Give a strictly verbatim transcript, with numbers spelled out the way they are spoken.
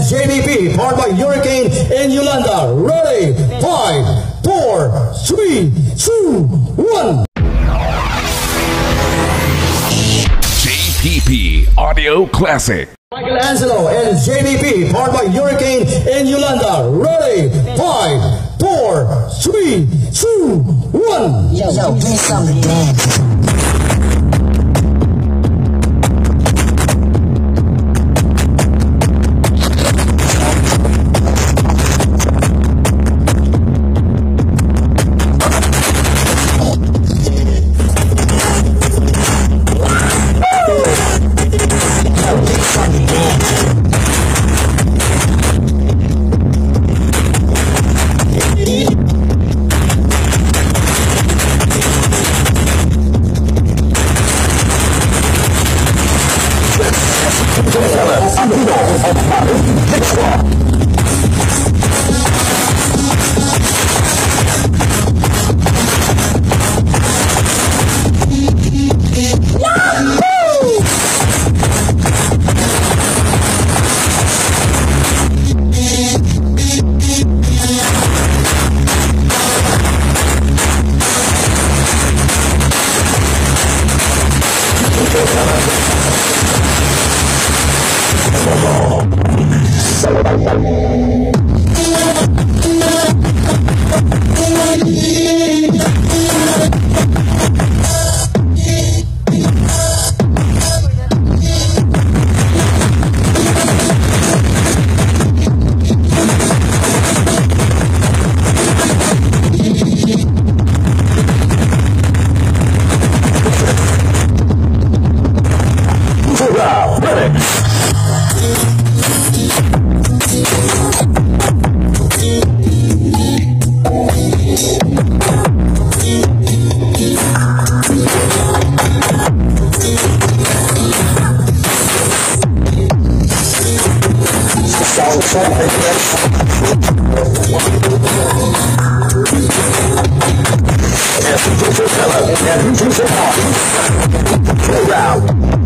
J D P, powered by Hurricane and Yolanda. Ready? Five, four, three, two, one. J P P Audio Classic. Michelangelo and J D P, powered by Hurricane and Yolanda. Ready? Five, four, three, two, one. Yo, yo, give me something to dance. Round.